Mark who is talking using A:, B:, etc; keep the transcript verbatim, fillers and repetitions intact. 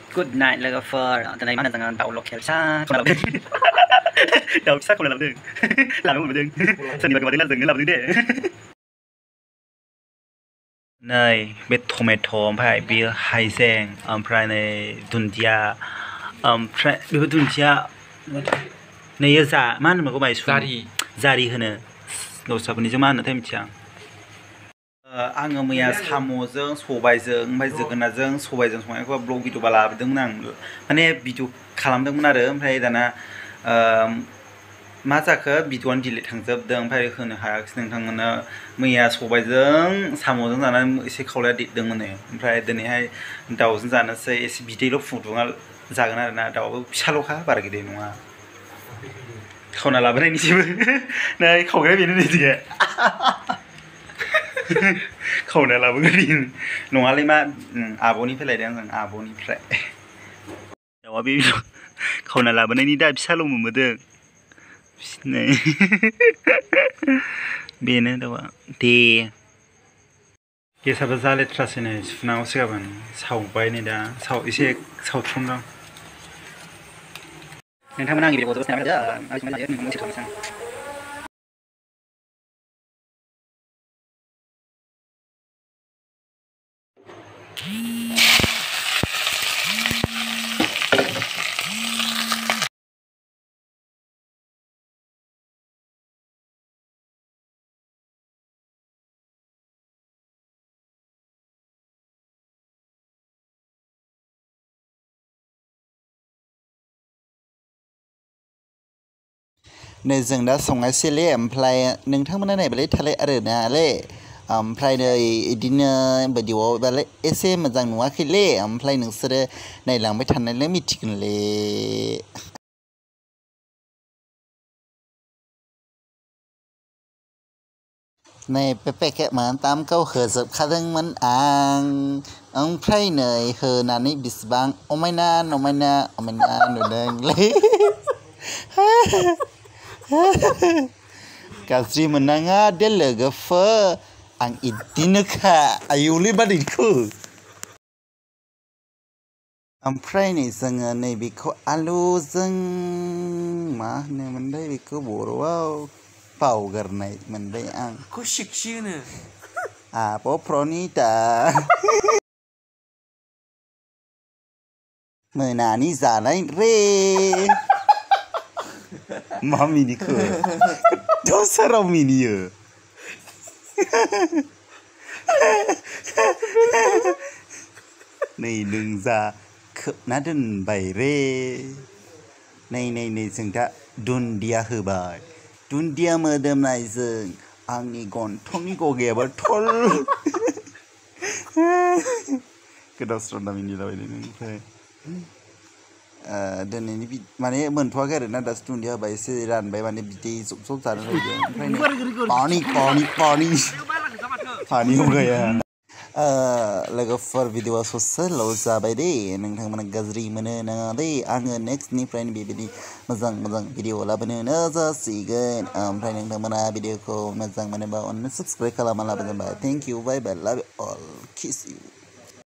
A: Good night แล้วก็เฟอร์ตอนนี้มาจากงานเต่าล็อกแคลชาคนละดึงเต่าชาคนละดึงหลังมันดึงสนิทกันมาดึงแล้วดึงแล้วดึงเด้เนยเบ็ดโทเมโต้โอมพายเบียร์ไฮเซงอมพรายในดุนยาอมพรายเบียร์ดุนยาในยาซามันมันก็ไม่สุด
B: Zari
A: Zari เหรอเราสับนี้จะมันนะเท่ามิจังอ่างเมียสามโมงสบายจังไม่จึกนะจังสบายจังสมัยก็บล็อกวิดีโอบาลาไปดึงนั่งมันเนี่ยวิดีโอขลังดึงมันอะไรพายแต่นะมาจากก็วิดีโอดีเลยทั้งจับดึงพายคือเนี่ยหายสิ่งทั้งมันเนี่ยเมียสบายจังสามโมงจังนั้นเสียเขาเลยดิดึงมันเนี่ยพายเดี๋ยวนี้ให้ดาวจังนั้นเสียเสียวิดีโอฟุตบอลจากนั้นนะดาวชาโลค่ะบาร์กิเดนัวเขาหน้าลาบเนี่ยนี่ใช่ไหมเนี่ยเขาแค่เป็นนี่สิเขาเนี่ยเราเพิ่งได้ยินหนูอะไรมาอาโบนี่เพลย์เดียงสังอาโบนี่เพลย์แต่ว่าพี่เขาเนี่ยเราเป็นนี่ได้พิชาลงมือมือเด้อเนี่ยเบียนแต่ว่าดีเกี่ยวกับซาเลตรัสเนี่ยฟนาวส์กับมันสาวไปนี่ด้าสาวอีเสกสาวทุ่งดังเนี่ยถ้ามันนั่งอยู่บนโต๊ะเนี่ยมันจะเอาชิ้นอะไรเยอะมันจะถูกสั่งในจังได้ส่งไอซีเล่อมพลายหนึ่งทั้งมันไหนไปเลยทะเลอะไรนะเล่อมพลายในดินเนอร์แบบเดียวไปเลยเอเซมันจังหนูว่าคือเล่อมพลายหนึ่งเสด็จในหลังไม่ทันในเรื่องมีทิกเลยในเป๊ะๆแค่มันตามเขาเหือสับข้าทั้งมันอ่างอมพลายในเหือนานี่บิสบังโอไม่นานโอไม่นานโอไม่นานหนูเด้งเลย Kasih menangah dia lega fa ang itinaka ayuli badinku amprai ni sanga nei biko alu zeng mah ne mandai biko borwau pau garnai mandai ang
B: ko shikshi ne
A: a po pronita menani zalai re Mami ni ke? Dosa Rami ni ya. Này đừng ra khớp ná đừng bày rê. Này này này dừng đã đun dia hư bài. Đun dia mơ đâm này dừng. Ang ni gòn thông ni gò ghé bà thol. Cái đó sẵn đam ini lah ini ni. Dan ini mana mentua kan ada das tun dia bayi seran bayi mana biti sok sok sana saja. Pani pani pani. Pani juga ya. Lagu for video sosial lo sabai deh. Neng thang mana gazri mana nang deh. Angin next ni friend baby ni mazang mazang video lah bener naza sigen. Friend neng thang mana video ko mazang mana bawa on subscribe kalau malah bener. Thank you bye bye love you all kiss you.